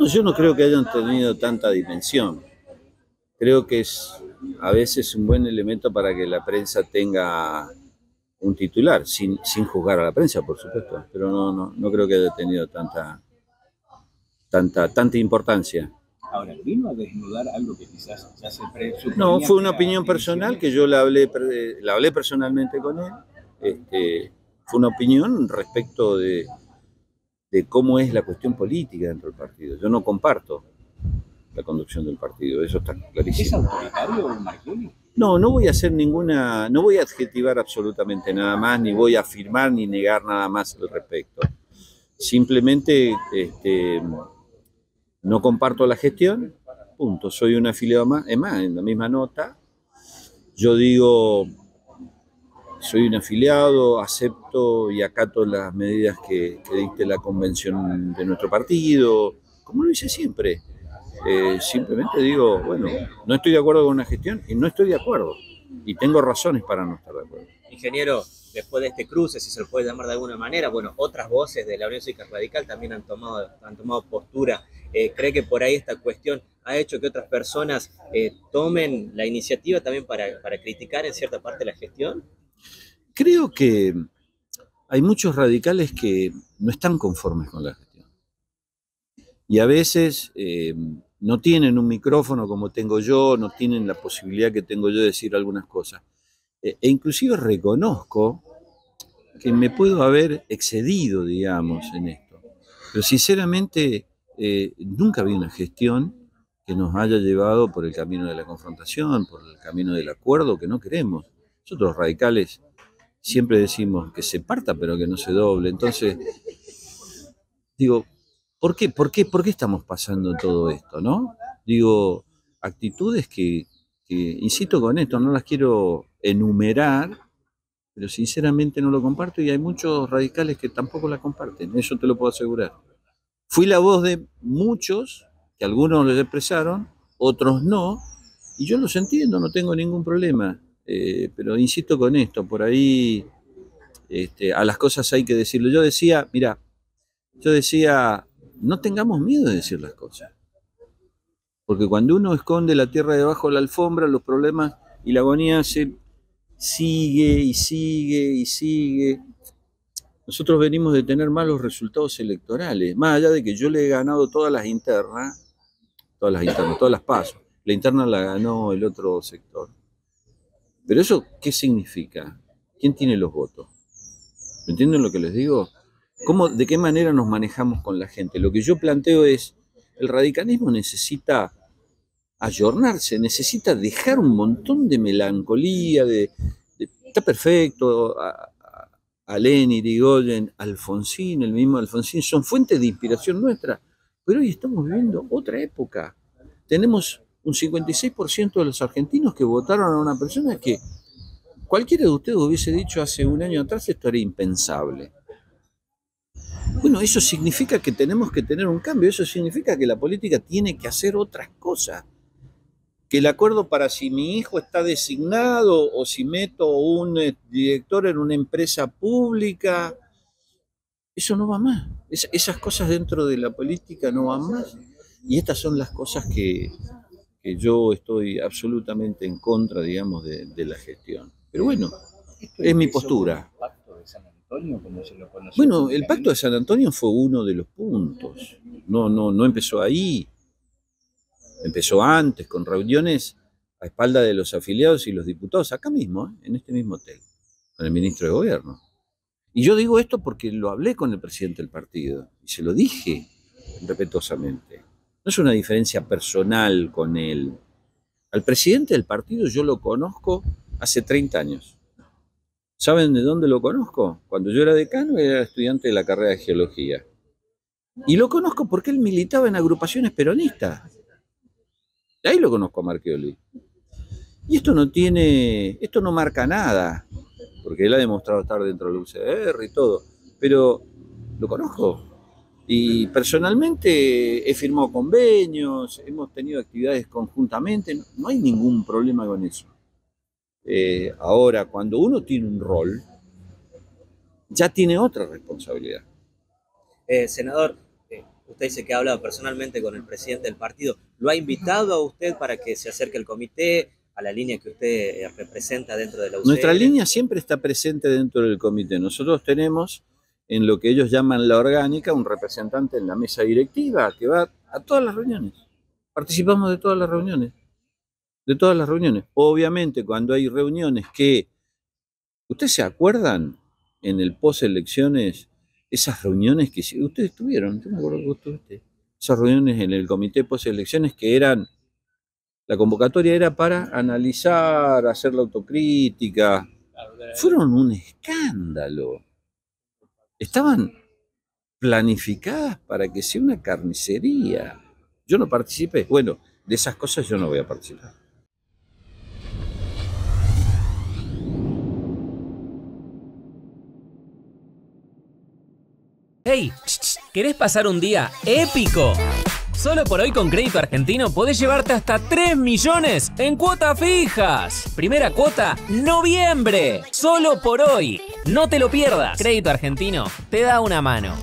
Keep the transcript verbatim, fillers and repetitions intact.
No, yo no creo que hayan tenido tanta dimensión. Creo que es a veces un buen elemento para que la prensa tenga un titular, sin, sin juzgar a la prensa, por supuesto, pero no, no, no creo que haya tenido tanta, tanta, tanta importancia. Ahora, ¿vino a desnudar algo que quizás ya se presuponía? No, fue una que era opinión personal divisiones? que yo la hablé, la hablé personalmente con él. Este, fue una opinión respecto de, de cómo es la cuestión política dentro del partido. Yo no comparto la conducción del partido, eso está clarísimo. ¿Es autoritario Marchioli? No, no voy a hacer ninguna, no voy a adjetivar absolutamente nada más, ni voy a afirmar ni negar nada más al respecto. Simplemente este, no comparto la gestión, punto. Soy un afiliado más, es más, en la misma nota, yo digo, soy un afiliado, acepto y acato las medidas que, que dicte la convención de nuestro partido, como lo hice siempre. Eh, simplemente digo, bueno, no estoy de acuerdo con una gestión y no estoy de acuerdo. Y tengo razones para no estar de acuerdo. Ingeniero, después de este cruce, si se lo puede llamar de alguna manera, bueno, otras voces de la Unión Cívica Radical también han tomado, han tomado postura. Eh, ¿Cree que por ahí esta cuestión ha hecho que otras personas eh, tomen la iniciativa también para, para criticar en cierta parte la gestión? Creo que hay muchos radicales que no están conformes con la gestión. Y a veces eh, no tienen un micrófono como tengo yo, no tienen la posibilidad que tengo yo de decir algunas cosas. E inclusive reconozco que me puedo haber excedido, digamos, en esto. Pero sinceramente eh, nunca vi una gestión que nos haya llevado por el camino de la confrontación, por el camino del acuerdo que no queremos. Nosotros los radicales siempre decimos que se parta pero que no se doble. Entonces, digo, ¿por qué, por qué, por qué estamos pasando todo esto, no? Digo, actitudes que, que, insisto con esto, no las quiero enumerar, pero sinceramente no lo comparto y hay muchos radicales que tampoco la comparten, eso te lo puedo asegurar. Fui la voz de muchos, que algunos les expresaron, otros no, y yo los entiendo, no tengo ningún problema, eh, pero insisto con esto, por ahí este, a las cosas hay que decirlo. Yo decía, mira, yo decía, no tengamos miedo de decir las cosas, porque cuando uno esconde la tierra debajo de la alfombra, los problemas y la agonía se sigue y sigue y sigue. Nosotros venimos de tener malos resultados electorales, más allá de que yo le he ganado todas las internas, todas las internas, todas las pasos. La interna la ganó el otro sector. Pero eso, ¿qué significa? ¿Quién tiene los votos? ¿Me entienden lo que les digo? ¿Cómo, de qué manera nos manejamos con la gente? Lo que yo planteo es, el radicalismo necesita ayornarse, necesita dejar un montón de melancolía, de, de está perfecto, a, a, a Lenin, Irigoyen, Alfonsín, el mismo Alfonsín, son fuentes de inspiración nuestra, pero hoy estamos viviendo otra época. Tenemos un cincuenta y seis por ciento de los argentinos que votaron a una persona que cualquiera de ustedes hubiese dicho hace un año atrás esto era impensable. Bueno, eso significa que tenemos que tener un cambio, eso significa que la política tiene que hacer otras cosas. Que el acuerdo para si mi hijo está designado o si meto un director en una empresa pública, eso no va más. Es, esas cosas dentro de la política no van más. Y estas son las cosas que, que yo estoy absolutamente en contra, digamos, de, de la gestión. Pero bueno, es mi postura. Bueno, el Pacto de San Antonio fue uno de los puntos. No, no, no empezó ahí. Empezó antes, con reuniones a espalda de los afiliados y los diputados, acá mismo, ¿eh? En este mismo hotel, con el ministro de Gobierno. Y yo digo esto porque lo hablé con el presidente del partido y se lo dije respetuosamente. No es una diferencia personal con él. Al presidente del partido yo lo conozco hace treinta años. ¿Saben de dónde lo conozco? Cuando yo era decano era estudiante de la carrera de Geología. Y lo conozco porque él militaba en agrupaciones peronistas. De ahí lo conozco a Marchioli. Y esto no tiene, esto no marca nada, porque él ha demostrado estar dentro de la U C R y todo, pero lo conozco. Y personalmente he firmado convenios, hemos tenido actividades conjuntamente, no, no hay ningún problema con eso. Eh, ahora, cuando uno tiene un rol, ya tiene otra responsabilidad. Eh, senador, eh, Usted dice que ha hablado personalmente con el presidente del partido. ¿Lo ha invitado a usted para que se acerque al comité, a la línea que usted representa dentro de la U C R? Nuestra línea siempre está presente dentro del comité. Nosotros tenemos, en lo que ellos llaman la orgánica, un representante en la mesa directiva que va a todas las reuniones. Participamos de todas las reuniones. De todas las reuniones. Obviamente, cuando hay reuniones que... ¿Ustedes se acuerdan en el post-elecciones esas reuniones que ustedes tuvieron? Yo me acuerdo que vos tuviste. Esas reuniones en el comité post-elecciones que eran... La convocatoria era para analizar, hacer la autocrítica. Fueron un escándalo. Estaban planificadas para que sea una carnicería. Yo no participé. Bueno, de esas cosas yo no voy a participar. Hey, ¿querés pasar un día épico? Solo por hoy con Crédito Argentino podés llevarte hasta tres millones en cuotas fijas. Primera cuota, noviembre. Solo por hoy. No te lo pierdas. Crédito Argentino te da una mano.